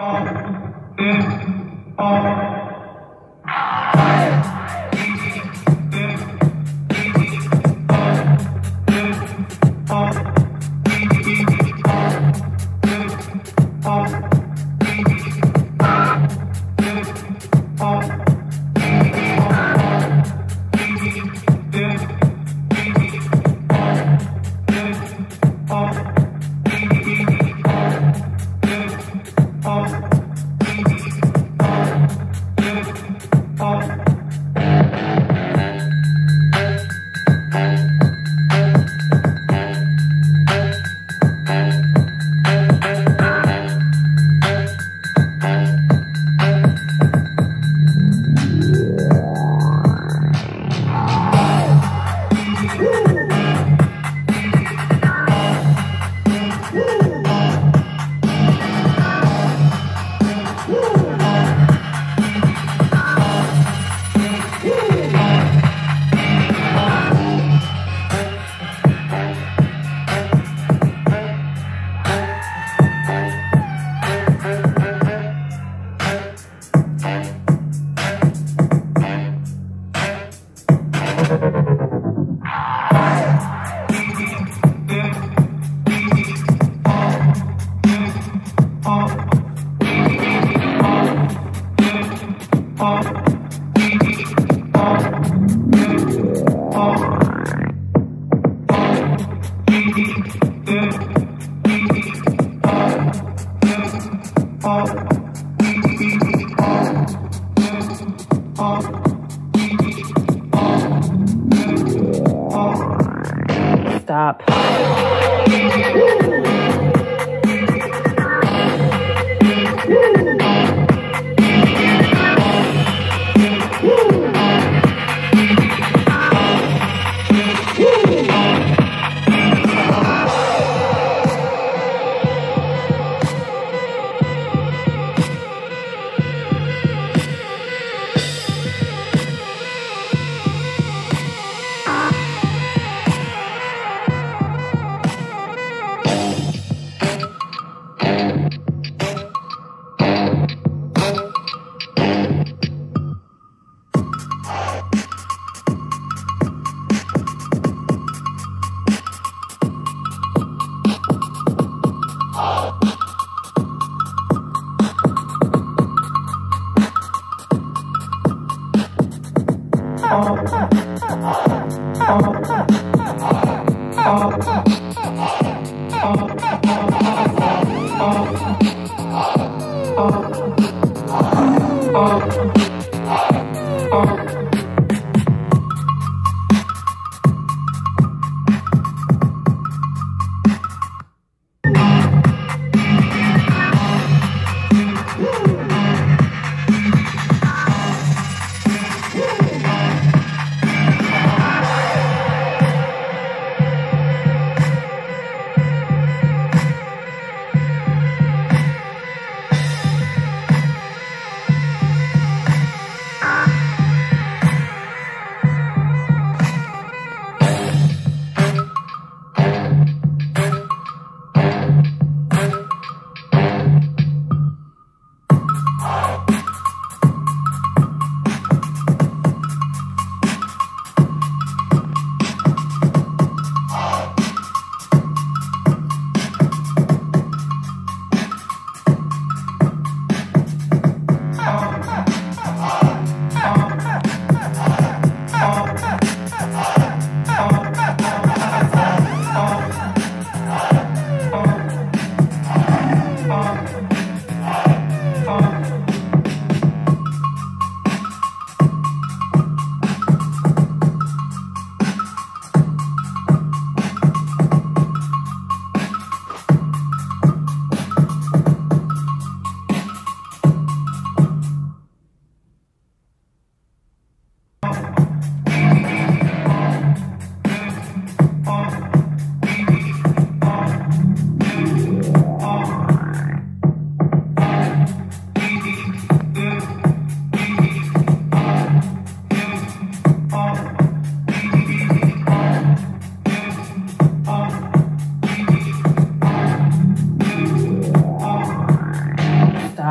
Stop.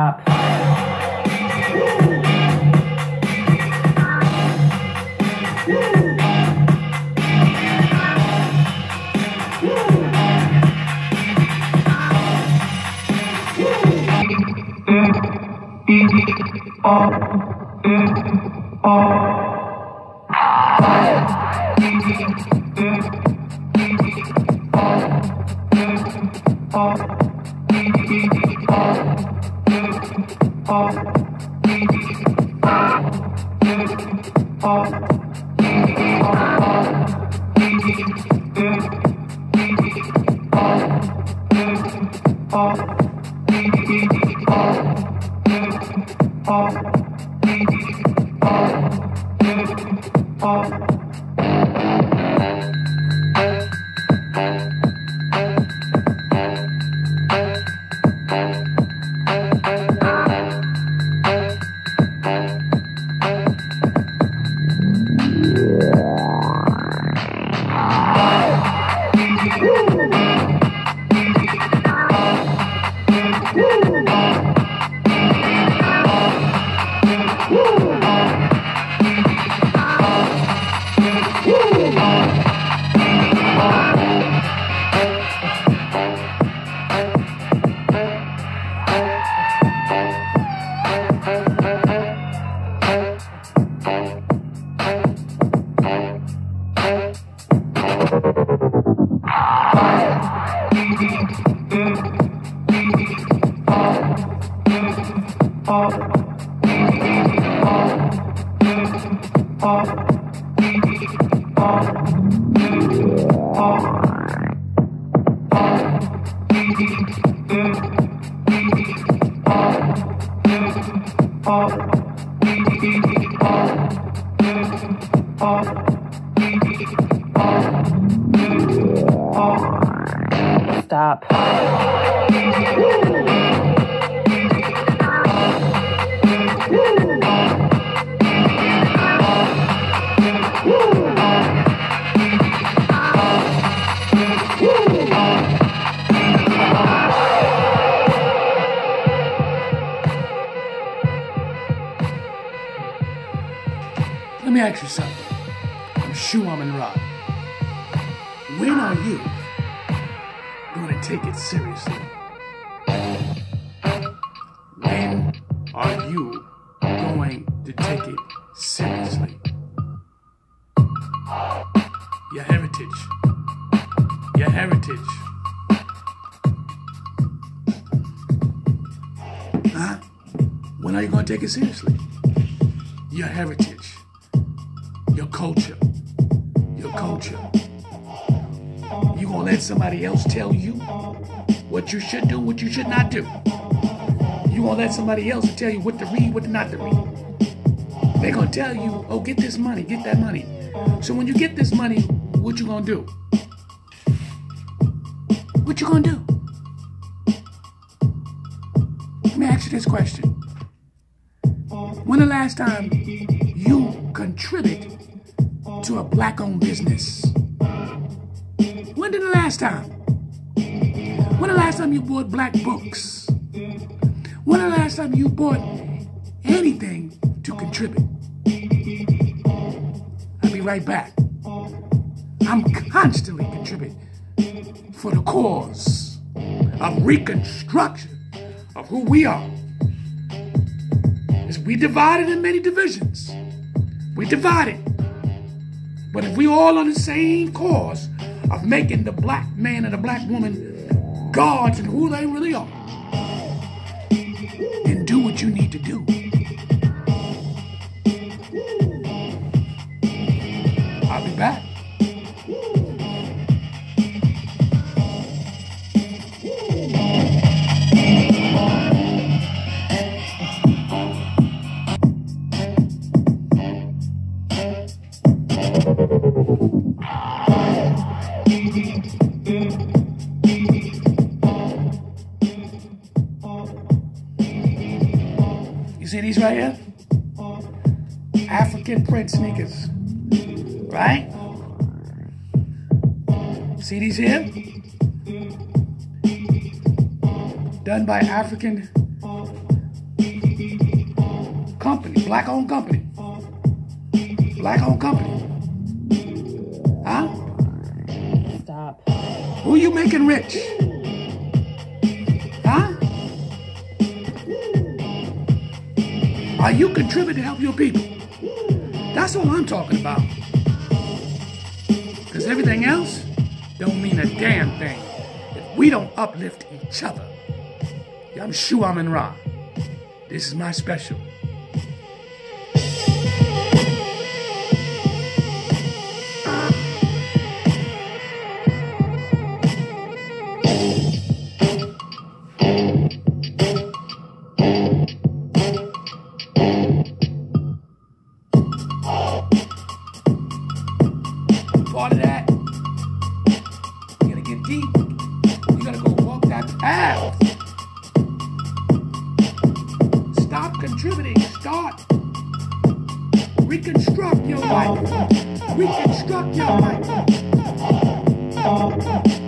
Stop. Stop. Let me ask you something. I'm Shu Amin Ra. When are you going to take it seriously? When are you going to take it seriously? Your heritage. Your heritage. Huh? When are you going to take it seriously? Your heritage. Your culture. Your culture. You gonna let somebody else tell you what you should do, what you should not do? You gonna let somebody else tell you what to read, what not to read? They gonna tell you, oh, get this money, get that money. So when you get this money, what you gonna do? What you gonna do? Let me ask you this question. When the last time you contributed to a black-owned business? When did the last time? When the last time you bought black books? When the last time you bought anything to contribute? I'll be right back. I'm constantly contributing for the cause of reconstruction of who we are. As we divided in many divisions. We divided. But if we all on the same cause of making the black man and the black woman gods and who they really are, then do what you need to do. I'll be back. You see these right here? African print sneakers. Right? See these here? Done by African Black-owned company. Black-owned company. Huh? Stop. Who you making rich? Huh? Are you contributing to help your people? That's all I'm talking about. Because everything else don't mean a damn thing if we don't uplift each other. I'm Shu Amin Ra. This is my special. Part of that, you gotta get deep. You gotta go walk that path. Stop contributing. Start. Reconstruct your life. Reconstruct your life.